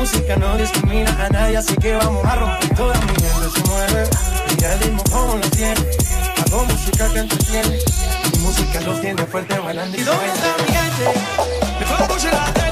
música no discrimina a nadie, así que vamos a romper. Toda mi gente se mueve, mira el ritmo como lo tiene. Hago música que entretiene, mi música lo tiene fuerte bailando y ¿dónde está mi gente? Me puedo escuchar